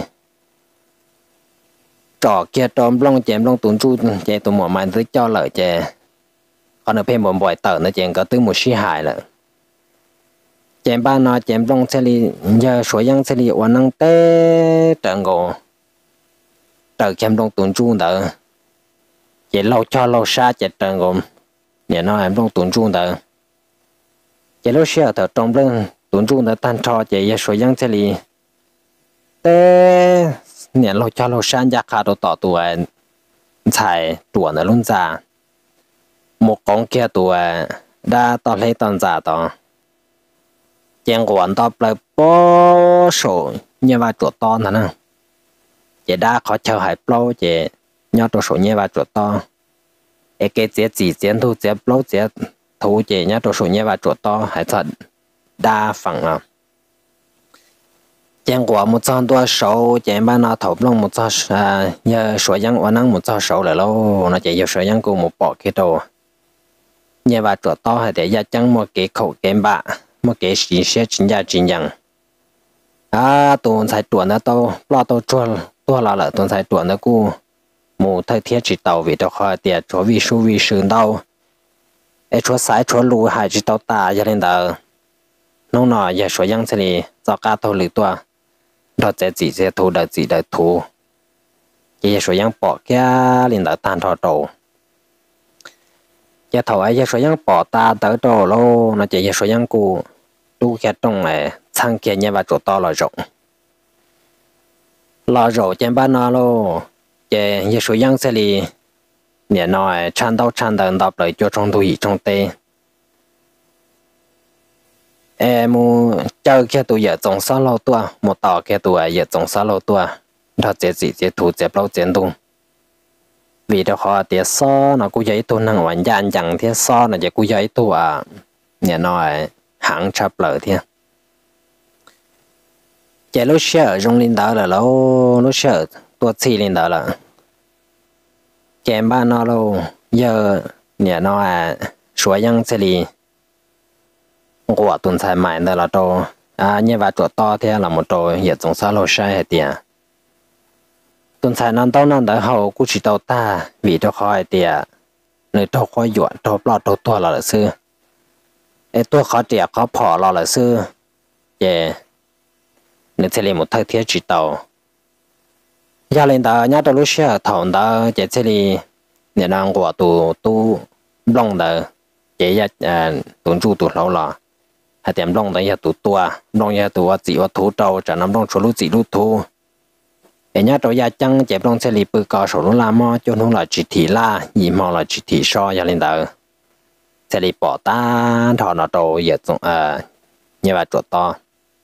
trò kia trom lông trẻ lông tụ ru trẻ tụ mùa mài tới cho lợi trẻ còn ở bên một buổi tờ nó chèn có từ một xí hại là chèn ba nó chèn trong xe đi giờ số dân xe đi hoàn năng té trận ngộ tờ chèn trong tuần trung tờ chèn lâu cho lâu xa chèn trận ngộ nhà nó em trong tuần trung tờ chèn lâu xe tờ trong lưng tuần trung tờ tan cho chèn giờ số dân xe đi té nhà lâu cho lâu xa giá cả đồ tỏ tuổi xài tuổi nó luôn già một con kia tuổi đã tao lấy tao giả tao chèn quản tao lại bó sổ như vậy chuột to nè chỉ đã khó chờ hải plau chỉ nhau đồ sổ như vậy chuột to cái chỉ chèn thu chỉ plau chỉ thu chỉ nhau đồ sổ như vậy chuột to hải thật đa phần à chèn quản một trăm đua sổ chèn ba nó thầu long một trăm như sổ dân quản năng một trăm sổ là lâu nó chỉ sổ dân cùng một bỏ cái đồ nhà bà chuột to hay để gia tăng một cái khẩu kém bạ một cái xí xe chính gia chính rằng tuần sai tuần đó tao lo tao chua tua là tuần sai tuần đó cô mù thay thiết chỉ tàu vì tao khỏi tiệt chúa vi sư đâu ấy chúa sai chúa lù hay chỉ tao ta cho nên là nó nói giờ số dân sẽ đi do cá tao lử tua đó sẽ chỉ sẽ thu được chỉ được thu giờ số dân bỏ cái liền là tan thọ đầu giờ thầu ấy giờ số dân bỏ ta tới đồ lô nó chỉ giờ số dân cụ tu cái trong này sang kia nhà và chỗ to là rộng trên ban nó lô giờ số dân sẽ đi nhà nói chăn đợn đọc lại cho trong tụi trong tê em chơi kia tụi giờ trồng sao lâu tua một tàu kia tụi giờ trồng sao lâu tua đó chỉ thủ chỉ lâu tiền tung vì đó họ tiệt so nó cũng vậy tôi năng hoàn toàn chẳng tiệt so nó chỉ cũng vậy tôi nhà nói hãng chấp lợi thiên chỉ lúc sợ trong linh đạo là lúc sợ tôi chỉ linh đạo là chém ba nó lâu giờ nhà nói số dân sẽ đi của tuần sai mãi đó là tôi như vậy chỗ to thế là một tôi hiện trong xã lâu sai hay tiền tuần sai non tao non đỡ hậu cũng chỉ tao ta vì tao khỏi tiền nơi tao khỏi dọn tao lo tao tua là xưa ấy tôi khó tiền khó bỏ là xưa về nên sẽ lên một thời tiết chỉ tao gia lên đó nhớ tao lúc xưa thằng đó chỉ sẽ đi nhà nàng của tu long đó chế ya tuần trụ tụt lâu là hay tiệm long đấy ya tụt tua long ya tụt chỉ wa thú trâu trả nắm long số lú chỉ lú thú để nhớ trâu ya chăng chế long sẽ lì bự cao số lú la mò cho nó là chỉ thị la nhị mò là chỉ thị so ya lên đầu sẽ lì bỏ ta thọ nó trâu ya trong như vậy chuột to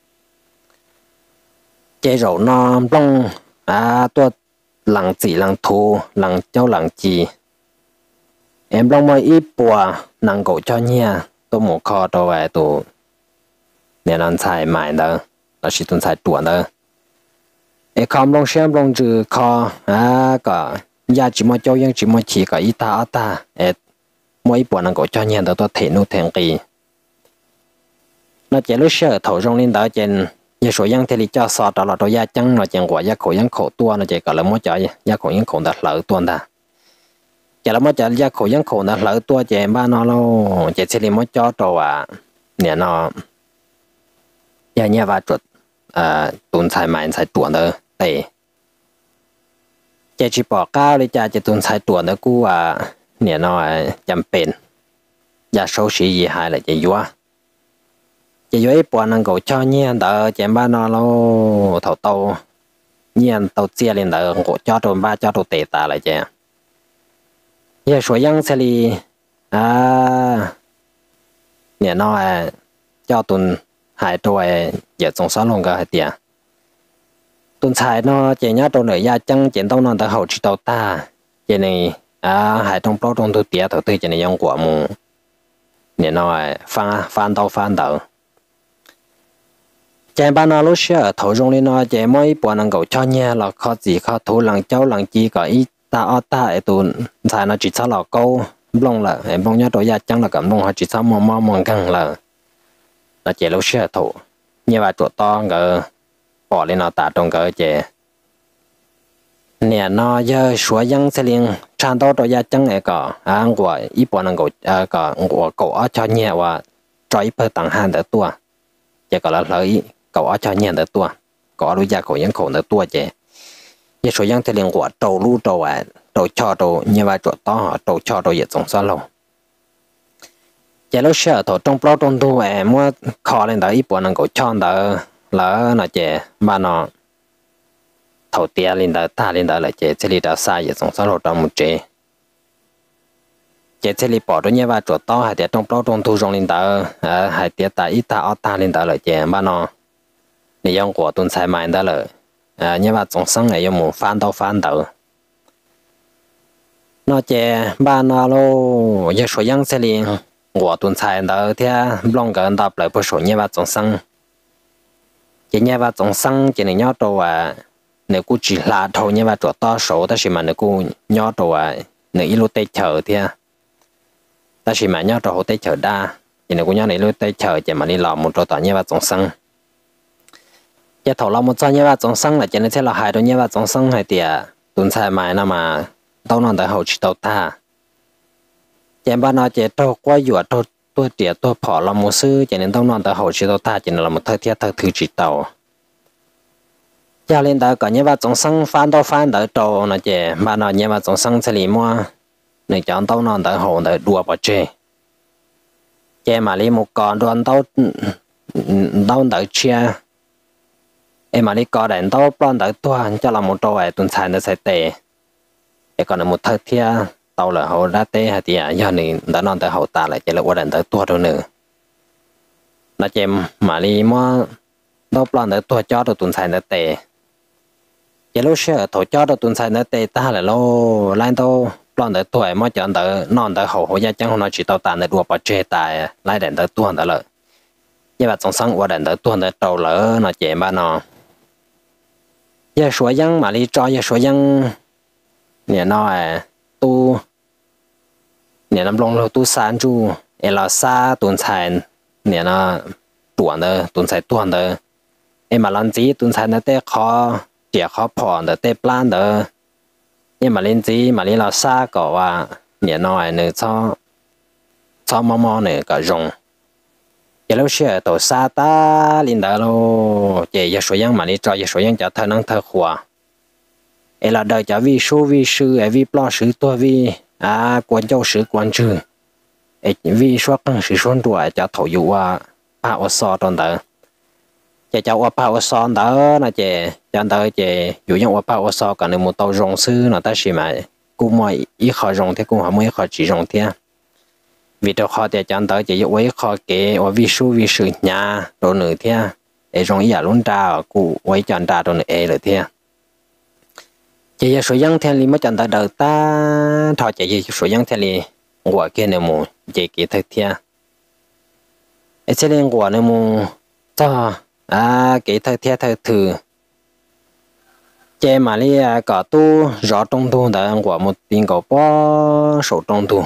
chế rồi nó long tua lăng chỉ lăng thú lăng châu lăng chỉ em long mới ít bùa năng cổ cho nha tôi một kho tôi về tụ nè làm xài mài đó là chỉ tuần xài tuần đó em không long xem long trừ kho cả gia chỉ mới cho dân chỉ mới chỉ cả ít ta em mỗi bùa năng cổ cho nha đó tôi thể nô thành kỳ nó chỉ lúc sợ thầu trong lên đó trên nhiều số dân thì lý cho sọt đó là tôi gia chăng là chẳng quả gia khổ tua nó chỉ cả là mỗi trời gia khổ dân khổ đặt lỡ tuần ta chả là mỗi chả gia khổ dân khổ là lỡ tua chè ba nó lo chè sẽ đi mỗi cho đồ nè nó gia nhà và chuột tuần xài mày xài tuần đó để chè chỉ bỏ cao đi chè tuần xài tuần đó cú nè nó chăm bền gia số sĩ gì hay là chè vua chè vua ấy bỏ năng cầu cho nha đó chè ba nó lo thầu tàu nhiên tàu chia lên đó cổ cho đồ ba cho đồ tệ ta lại chè giờ số dân sẽ đi nè nó cho tuần hai tuổi giờ trong sáu lồng cái hai tiền tuần sai nó chỉ nhớ đồ này gia chân chỉ tao nó ta hậu chỉ tao ta chỉ này hai trong bao trong tôi tiền đầu tư chỉ này用quả mù nè nó phán đầu chỉ ban nó lúc xưa thầu trong này nó chỉ mới bỏ năng cầu cho nha là khó gì khó thủ lăng cháu lăng chi có ít ta ấy tuần sai nó chỉ sao là câu long là em long nhớ đồ gia chân là cảm long họ chỉ sao mò căng là chỉ lúc xưa thầu như vậy chuột to ngờ bỏ lên nó tạ trong cái chè nè nó giờ số dân sẽ liền tràn đâu đồ gia chân ấy cả của ít bỏ năng cầu cả của cậu ở cho nhẹ và trói bơ tặng hàng đỡ tua chỉ có là lấy cậu ở cho nhẹ đỡ tua có đôi gia cậu dân khổ đỡ tua chè giờ số dân sẽ liền của trâu lu trâu trâu cho trâu như vậy chuột to họ trâu cho trâu dịch trong sao lâu chè lúc xưa thổ trong bao trong tu mua khó lên đó ít bỏ năng cầu cho đó là nó chè mà nó thầu tiền lên đó ta lên đó là chè sẽ đi đào sai dịch trong sao lâu trong một chè sẽ đi bỏ đôi như vậy chuột to hay trong bao trong tu trong lên đó hay tiệt ta ít ta lên đó là chè mà nó để用果炖菜买的了như vậy trong sáng này dùng một phán đầu nó chè ba nó lô giờ số dân sẽ liền我炖菜的天弄个到来不说你把种生，今年把种生今年要多你估计拉头你把做到手，但是嘛你估要多你一路得chờ天，但是嘛要多好得chờ đa，你估要你路得chờ，就嘛你老木做到你把种生，一头老木做你把种生了，今年才老海到你把种生还点炖菜买那嘛，到那的好吃到大。chỉ ban nó chỉ to quá dọa to tua tiệt tua phỏ là một sư chỉ nên tao non tao hậu chỉ tao ta chỉ là một thời tiết thời thứ chỉ tàu cho nên tao có những vật trong sân phán tao trâu nó chỉ ban nó những vật trong sân sẽ liền mua nên chọn tao non tao hậu tao đùa bỏ chơi chỉ mà lấy một con đoan tao chia em mà lấy con đèn tao plan tao tua cho là một trâu ấy tuần sản nó sẽ tệ để còn là một thời tiết tao là hậu đã té hay thì giờ này đã non tới hậu ta lại chỉ là qua đàn tới tua đâu nữa nó chém mà đi mua đâu plan tới tua cho được tuần sai nó tệ chỉ lúc xưa thổi cho được tuần sai nó tệ ta là lâu lại tao plan tới tuổi mà chọn tới non tới hậu gia chẳng nó chỉ tao tàn tới đua bỏ chơi tài lại đàn tới tua đó là như vậy trong sáng qua đàn tới tua tới trâu lỡ nó chém ba nó giờ số dân mà đi cho giờ số dân nè nó tu nè nằm long tu san chu là sa tuần sai nè nó tuần sai tuần đó em mà làm gì tuần sai nó tê khó chỉ khó phòn đó tê plan đó em mà lên gì mà lên là sa có nè nó nè cho mò nè cả rong giờ lúc xưa tổ sa ta lên đó lo chỉ giờ số yang mà lên cho giờ số yang cho thợ năng thợ khoa là đời cho vi sư vì plan sử tôi vì quan châu sử quan trừ vì số căn sự xuân đùa cho thầu dụ ba ở so trong đó chỉ cho ba ở so đó là chỉ cho đó chỉ dụ như ba ở so còn nếu một tàu rong sư nó ta chỉ mà cũng mọi ít khó rong thế cũng không mấy khó chỉ rong thế vì đó khó để cho đó chỉ dụ ấy khó kế ở vì sự nhà đồ nữa thế để rong ý luôn ra cũng ấy cho ra đồ nữa rồi thế chỉ số dân theo li mới chọn đầu ta thọ chỉ số dân theo li của cái này mu chỉ cái thực thiên ấy cho nên của này mu cho cái thực thiên thực thử chỉ mà li có tu rõ trong tu đó của một tiền có bỏ số trong tu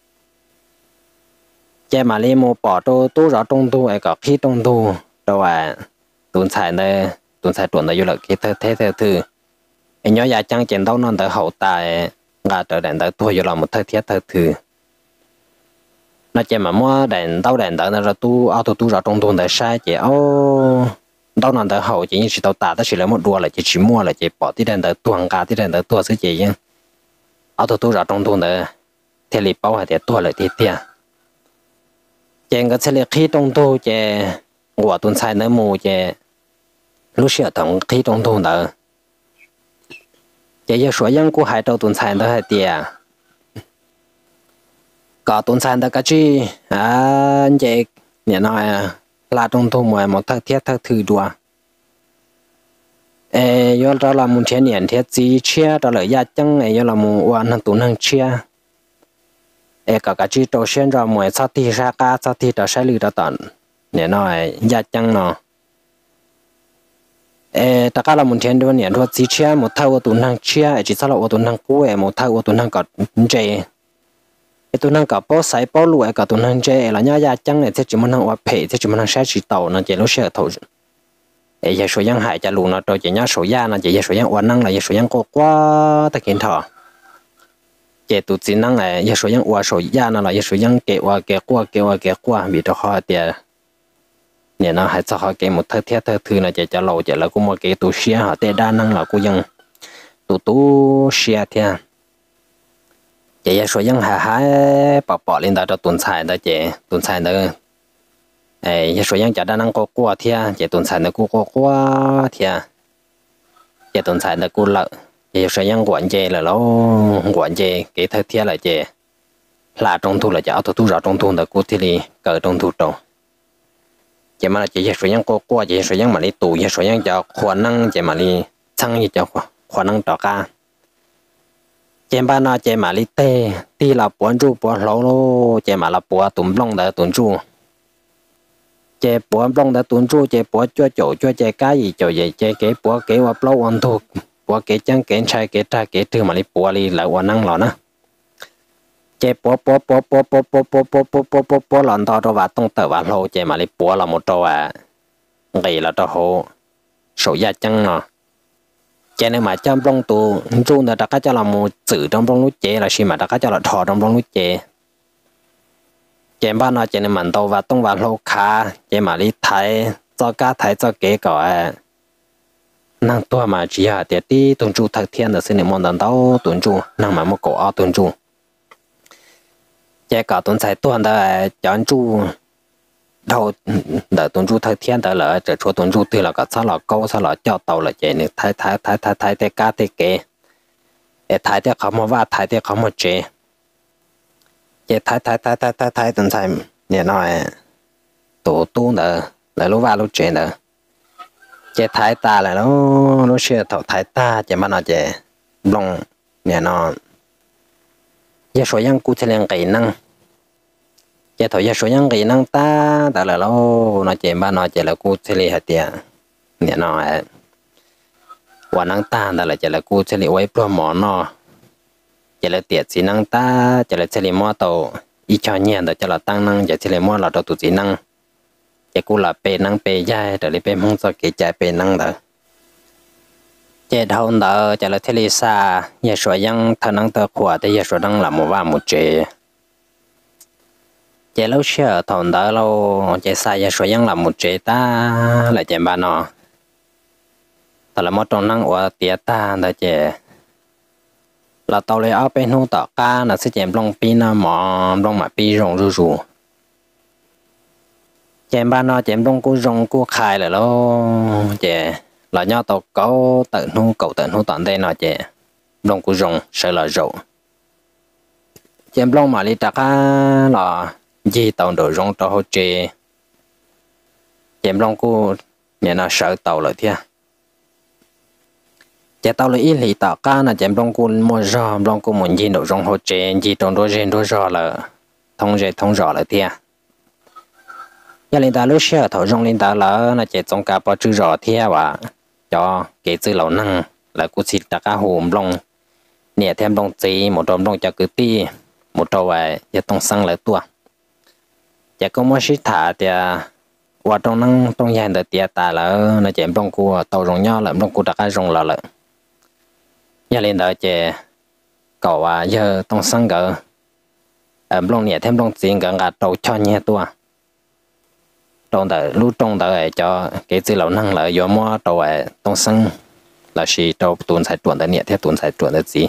chỉ mà li mu bỏ tu rõ trong tu ấy có khi trong tu rồi tuần sai này tuần này vô là cái thực thử nhớ nhà trang chiến đấu non tới hậu tài ngã trở đèn tới tôi là một thời thiết thời thử nó chỉ mà mua đèn tới nó tu auto tu ra trong tuần tới sai chỉ đâu non tới hậu chỉ chỉ tàu tả đó chỉ là một đua là chỉ mua là chỉ bỏ tí đèn tới tuần cả tí đèn tới tua sẽ chỉ nhưng auto tu ra trong tuần tới thì lì bao hay thì tua lại thì tiền chỉ có sẽ là khi trong tu chỉ của tuần sai nữa mù chỉ lúc xưa tổng khi trong tuần tới chỉ số dân của hai đầu tuần sản đó hay tiền có tuần sản đó cái gì chỉ nhà nói là trong thu mùa một thắc thiết thắc thứ đùa do đó là một千年thiết gì chia đó là gia tăng do là một quan hàng tuần hàng chia có cái gì đầu tiên rồi mùa sau thì ra cả sau thì đó sẽ lừa đó tận nhà nói gia tăng nó tất cả là một thiên đôi niệm thôi chỉ chia một thao tuần năng chia chỉ sao là tuần năng cũ một thao tuần năng cọt chế tuần năng cọt bao sai bao lụa cọt tuần năng chế là nhá gia tăng này thì chỉ muốn năng hoa phê thì chỉ muốn năng sai chỉ tàu nó chỉ lúc sẽ thầu giờ số dân hại cho lụa nó rồi chỉ nhá số gia nó chỉ số dân hoa năng là số dân có quá tất kiến thọ chỉ tụt chỉ năng này giờ số dân hoa số gia nó là số dân kẹo hoa kẹo qua bị đó khó tiền nè nó hay cho họ cái một thứ thiết thứ là chỉ cho lâu chỉ là cũng một cái tu sửa họ tê đa năng là cũng dân tu sửa theo chỉ số dân hà bỏ lên đó cho tuần sai đó chỉ tuần sai đó số dân chỉ đa năng có qua theo chỉ tuần sai đó cũng có qua theo chỉ tuần sai đó cũng lợi chỉ số dân quản chế là nó quản chế cái thứ thiết là chỉ là trong thu là chỉ auto tu rõ trong thu là cũng thì cỡ trong thu trồng chỉ mà chỉ số dân có qua chỉ số dân mà đi tù chỉ số dân cho khả năng chỉ mà đi tăng gì cho khả năng đó cả chỉ mà nó chỉ mà đi tê đi là bốn chu bốn lỗ lô chỉ mà là bốn tụm lông đã tụm chu chỉ bốn lông đã tụm chu chỉ bốn cho chỗ cho chỉ cái gì chỗ gì chỉ cái bốn cái và lâu ăn thuộc bốn cái chân cái trái cái trái cái thứ mà đi bốn đi là khả năng lỏ nữa chế bố lần đó cho vào tông tờ vào lô chế mà lấy bố là một trò ngày là trò hồ sổ gia chân nó chế nên mà trong trong tù trung là đặc cho là một chữ trong trong lúc chế là khi mà đặc cho là thọ trong trong lúc chế chế ban nó chế nên mình tàu vào tông vào lô khá chế mà lấy thái cho cá thái cho kế cỏ năng tua mà chỉ là để đi tuần trụ thực thiên là xin món đàn tàu tuần trụ năng mà một cổ tuần trụ chế cả tuần sai tuần đó chọn chu đầu đợt tuần chu thời thiên đó là để cho tuần chu từ là cả sao là câu sao là cho tàu là chế này thái thế cá thế kế thái thế không mà thái thế không mà chế thái tuần sai nè nói tổ tu đó là lúc vào lúc chế đó chế thái ta là nó sẽ thầu thái ta chế mà nó chế long nè nó giờ số dân cụ thể là kỹ năng giờ thổi giờ số dân kỹ năng ta đó là nó chỉ ba nó chỉ là cụ thể là tiền nè nó quả năng ta đó là chỉ là cụ thể là với pro mỏ nó chỉ là tiền chỉ năng ta chỉ là chỉ là mua tàu ít cho nhiều đó chỉ là tăng năng chỉ là mua là tàu tụ chỉ năng chỉ cụ là bề năng bề dài rồi bề mong cho cái trái bề năng đó chế đầu đó chỉ là thế li sa giờ số dân thằng năng tờ khỏe thì giờ số năng là một một chế chế lâu xưa thằng đó lâu chế sa giờ số dân là một chế ta là chế ba nó thật là một trong năng của tiệt ta đó chế là tàu lấy áo bên hông tàu cá là sẽ chém lông pin nó mỏ lông mà pin rồng rù rù chém ba nó chém lông cú rồng cú khai là lo chè là nhau tàu có tận hông cầu tận hông toàn đây nó chè lông cú rồng sợ là rộ chém lông mà đi tàu cá là gì tàu đồ rồng tàu hỗ trợ chém lông cú nhà nó sợ tàu lại thia chè tàu lấy ít tàu cá là chém lông cú mua rò lông cú muốn gì đồ rồng hỗ trợ gì tàu đồ rèn đồ rò là thông rò lại thia nhà linh ta lúc xưa thầu rong linh ta là chỉ trong cả bao chữ rõ thia và cho cái chữ lâu năng là cú xịt ta cả hùm long nè thêm long gì một đom long cho cứ ti một trâu vậy giờ tông sang lại tua giờ có mua xịt thả thì và trong năng trong nhà được tiệt ta là nó chém long cua tàu rong nhau là long cua ta cả rong là nhà linh ta chỉ cậu và giờ tông sang cỡ long nè thêm long gì cỡ ngã trâu cho nhẹ tua trong đời lúc trong đời cho cái gì lâu năng là do mua đồ ấy đông sân là chỉ đồ tuần sai chuẩn的 nhiệt theo tuần sai chuẩn的 gì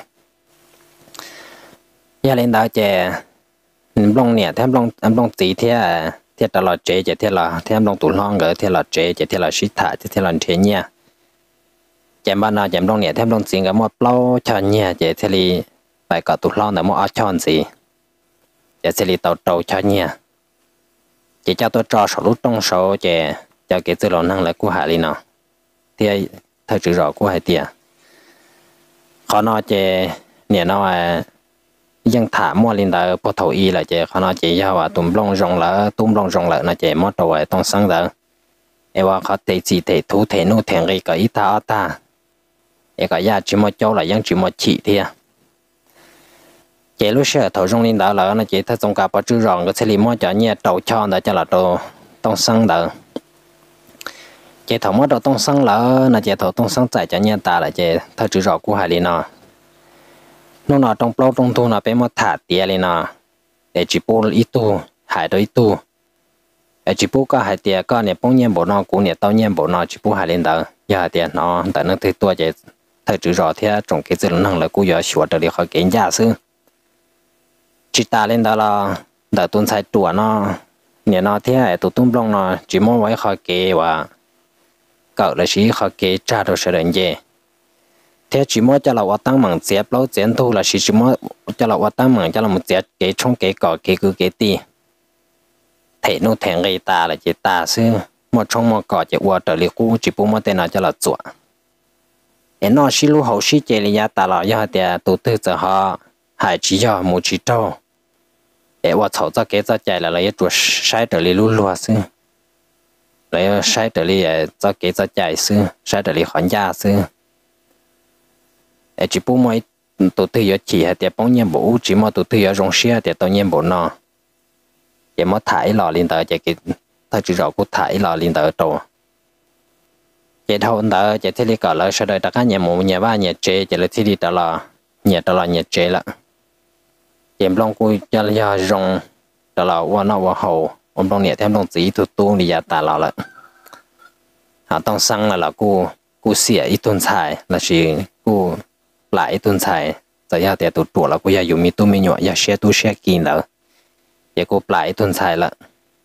nhà lên đó chè long nhiệt thêm long gì theo theo đó là chế theo là thêm long tuần long cái theo là chế theo là shit thải theo là thế nha chém ban nào chém long nhiệt thêm long gì cái mua plau cho nha theo li phải cả tuần long để mua áo chọn gì theo li tàu cho nha chỉ cho tôi cho số lúc trong số chỉ cho cái tư năng lại của hải li nào thì thời chữ rõ của hải tiền khó nói chỉ nè nó dân thả mua lên đó bộ thầu y là chỉ khó nói chỉ do tụm lông rong lỡ nó chỉ mất đồ trong sáng đó emว่าเขาเตะจีเตะทูเตะนู่เตะอะไรก็อีตาเอกยาจิมอโจlà dân chỉ một chỉ thì chế lúc xưa thầu rong linh đạo là nó chỉ thấy trong cả bao chữ rong cái xe li mua cho nhẹ đầu cho đó cho là đồ tông xăng đó chế thầu mua đồ tông xăng là nó chế thầu tông xăng chạy cho nhẹ ta là chế thầu chữ rong của hải li nó nó trong plau trong thu nó bên mua thả tiền li nó để chỉ bù ít tu hải đó ít tu để chỉ bù có hải tiền có nè bông nhẹ bộ nó cũng nè tao nhẹ bộ nó chỉ bù hải linh đó giờ hải tiền nó tại nó thấy tua chế thầu chữ rong thì trong cái gì năng là cũng giờ sửa được đi khỏi cái giá xứ chỉ ta lên đó là đợt tuần sai tuổi nó nhà nó thế tụi tung long nó chỉ muốn với họ kê và cậu là chỉ họ kê trả được sự đơn giản thế chỉ muốn cho là hoạt tăng bằng xếp lâu chiến thu là chỉ muốn cho là hoạt tăng bằng cho là một xếp kê trong kê cỏ kê cứ kê ti thế nó thèn gây ta là chỉ ta xưa một trong một cỏ chỉ qua trở lại cũ chỉ muốn tên nào cho là chuẩn em nó chỉ lúc hậu sĩ chơi là ta là do thì tụi tư giờ họ hải chỉ do một chỉ trâu đểว่าเขาจะเกิดจะใจละเลยตัวใช้ตัวเลยรู้ลัวซึ่งเลยใช้ตัวเลยจะเกิดจะใจซึ่งใช้ตัวเลยขอนยาซึ่งchỉ bố mấy tụi tôi giờ chỉ thì bông nhiên bố chỉ mà tụi tôi giờ rong xe thì tụi nhiên bố nó chỉ mà thải lò lên tới chỉ cái thay chỉ rõ của thải lò lên tới đồ chỉ thâu tới chỉ thấy cả là sau đây tất cả nhà mù nhà ba nhà chế chỉ là thấy đó là nhà chế là em long cùi cho là rong đó là qua nó qua hậu ông long nhẹ thêm long chỉ tụt tuôn đi ra ta là tông xăng là cô xỉa ít tuần xài là chỉ cô lại ít tuần xài giờ ra thì tụt tuổi là cô giờ dùng mi tu mi nhỏ giờ xe kín là giờ cô lại ít tuần xài là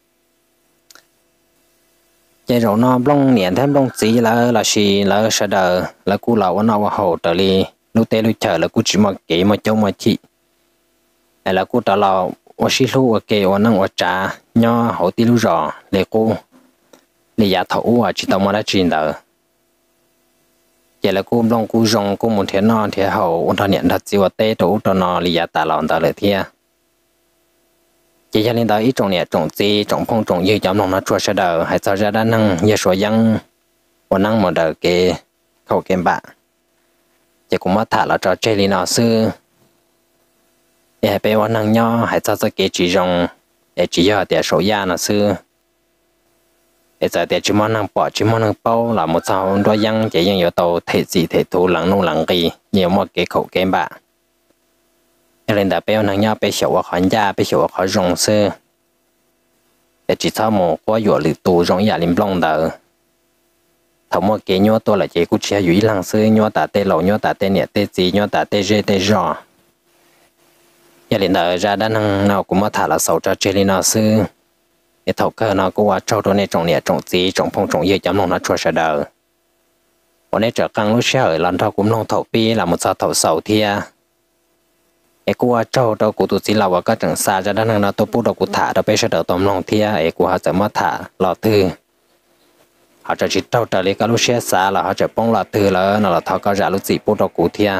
giờ rồi nó long nhẹ thêm long chỉ là chỉ là sau đó là cô là qua nó qua hậu trở đi lúc tết lúc chờ là cô chỉ một cái một chỗ một chị là cô ta là ở xí lu ở kề ở năng ở trà nho hậu tí lu rò để cô để giả thấu chỉ tao mà đã truyền đó vậy là cô long cô rong cô muốn thế nó thế hậu ôn thọ nhận thật siêu tê đủ cho nó để giả ta làm ta lợi thia chỉ cho nên đó ít trồng nhẹ trồng gì trồng phong trồng như chấm lòng nó chua sẽ đờ hay sao ra đa năng như số dân ở năng một đờ cái khẩu kem bạ chỉ cũng mất thả là cho chơi đi nó sư để bé quan năng nho hay sao cái chỉ rong để chỉ cho để số gia nó sư để giờ để chỉ món năng bỏ chỉ món năng bao là một sao đôi dân chỉ dân ở tàu thể gì thể thú lắng nung lắng gì nhiều một cái khẩu kem bạ nên là bé năng nho bé sầu khỏi gia bé sầu khỏi rong sư để chỉ sao một có dụ lì tù rong nhà lim long đờ thầu mua kế nhua tôi là chế cú chia dũy lăng sư nhua tả tê lẩu nhua tả tê nhẹ tê gì nhua tả tê dê tê giò giờ liền đợi ra đã năng nào cũng mà thả là sầu cho chơi lên nào sư để thầu cơ nó cũng qua trâu đó này trồng nhẹ trồng gì trồng phong trồng dưa chấm lòng nó chua sẽ đỡ bọn này trở căng lúc xe ở lần thầu cũng lòng thầu pi là một sao thầu sầu thia ấy cũng qua trâu đâu cũng tụi xí là vào các trường xa ra đã năng nó tôi bút đâu cũng thả đâu bây giờ đỡ tóm lòng thia ấy cũng họ sẽ mất thả lọ thư họจะจิตเจ้าแต่เล็กก็รู้เชื่อสาแล้วเขาจะป้องละตือแล้วนั่นแหละเขาก็จะรู้สิพูดเรากูเทีย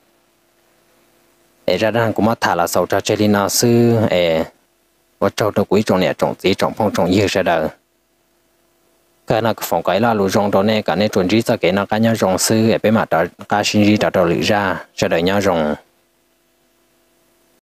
จะดังกูมาถ่ายละสาวจะเจริญซื้อว่าเจ้าตัวกูจงเนี่ยจงจีจงพงจงยืดเสด็จก็นักฝ่งไก่ละรู้จงตัวเนี่ยกันในจวนจีจะเกิดนักการยจงซื้อไปมาต่อการชินจีต่อหรือจ้าเสด็จยจง